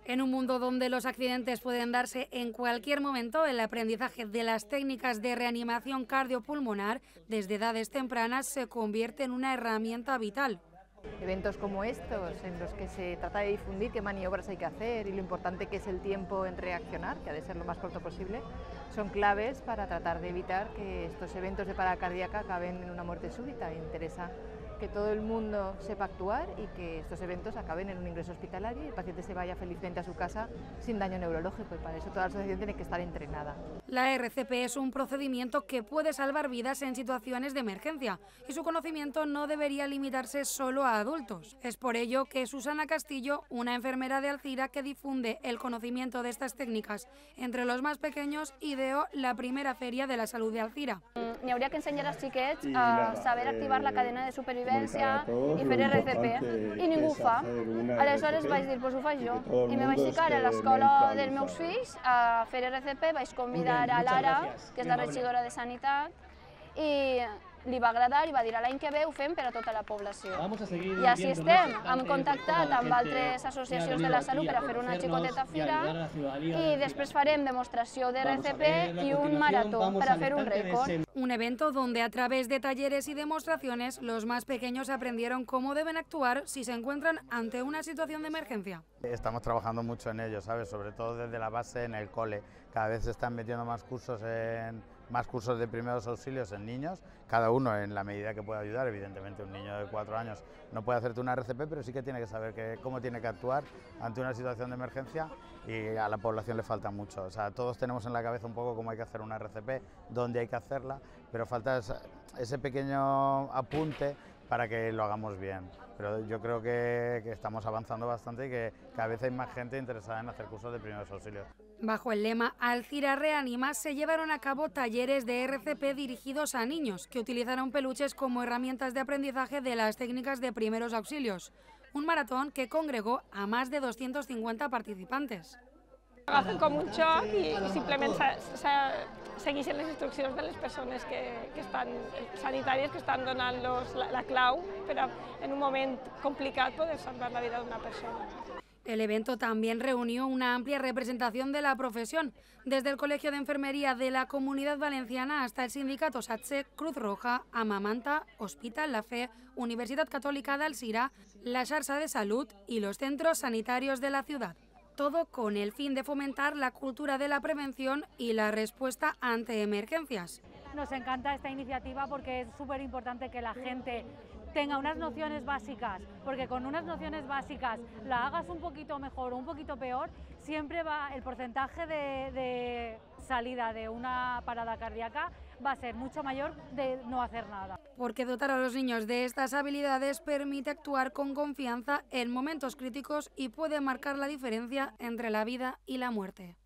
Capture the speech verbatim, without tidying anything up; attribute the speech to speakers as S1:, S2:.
S1: En un mundo donde los accidentes pueden darse en cualquier momento, el aprendizaje de las técnicas de reanimación cardiopulmonar desde edades tempranas se convierte en una herramienta vital.
S2: Eventos como estos, en los que se trata de difundir qué maniobras hay que hacer y lo importante que es el tiempo en reaccionar, que ha de ser lo más corto posible, son claves para tratar de evitar que estos eventos de parada cardíaca acaben en una muerte súbita. Me interesa que todo el mundo sepa actuar y que estos eventos acaben en un ingreso hospitalario y el paciente se vaya felizmente a su casa sin daño neurológico, y para eso toda la asociación tiene que estar entrenada.
S1: La R C P es un procedimiento que puede salvar vidas en situaciones de emergencia y su conocimiento no debería limitarse solo a adultos. Es por ello que Susana Castillo, una enfermera de Alzira que difunde el conocimiento de estas técnicas entre los más pequeños, ideó la primera feria de la salud de Alzira.
S3: N'hi hauria que ensenyar als xiquets a saber activar la cadena de supervivència i fer R C P, i ningú ho fa. Aleshores vaig dir, doncs ho faig jo. I me vaig ficar a l'escola dels meus fills a fer R C P, vaig convidar a Lara, que és la regidora de Sanitat, i li va agradar i va dir l'any que ve ho fem per a tota la població. I així estem, hem contactat amb altres associacions de la salut per a fer una xicoteta fira i després farem demostració de R C P y un maratón para hacer un récord.
S1: Un evento donde a través de talleres y demostraciones los más pequeños aprendieron cómo deben actuar si se encuentran ante una situación de emergencia.
S4: Estamos trabajando mucho en ello, ¿sabes? Sobre todo desde la base en el cole. Cada vez se están metiendo más cursos en más cursos de primeros auxilios en niños, cada uno en la medida que pueda ayudar. Evidentemente un niño de cuatro años no puede hacerte una R C P, pero sí que tiene que saber que, cómo tiene que actuar ante una situación de emergencia, y a la población le falta mucho. O sea, todos tenemos en la cabeza un poco cómo hay que hacer una R C P, dónde hay que hacerla, pero falta ese pequeño apunte para que lo hagamos bien. Pero yo creo que, que estamos avanzando bastante y que cada vez hay más gente interesada en hacer cursos de primeros auxilios.
S1: Bajo el lema Alzira Reanima se llevaron a cabo talleres de R C P dirigidos a niños que utilizaron peluches como herramientas de aprendizaje de las técnicas de primeros auxilios. Un maratón que congregó a más de doscientos cincuenta participantes.
S5: Agafen com un xoc i, i simplement segueixen les instruccions de les persones que, que estan sanitàries, que estan donant-los la, la clau per a, en un moment complicat, poder salvar la vida d'una persona.
S1: El evento también reunió una amplia representación de la profesión, desde el Colegio de Enfermería de la Comunidad Valenciana hasta el sindicato SATSE, Cruz Roja, Amamanta, Hospital La Fe, Universitat Catòlica d'Alzira, la Xarxa de Salud y los centros sanitarios de la ciudad. Todo con el fin de fomentar la cultura de la prevención y la respuesta ante emergencias.
S6: Nos encanta esta iniciativa porque es súper importante que la gente tenga unas nociones básicas, porque con unas nociones básicas la hagas un poquito mejor o un poquito peor, siempre va el porcentaje de, de salida de una parada cardíaca va a ser mucho mayor de no hacer nada.
S1: Porque dotar a los niños de estas habilidades permite actuar con confianza en momentos críticos y puede marcar la diferencia entre la vida y la muerte.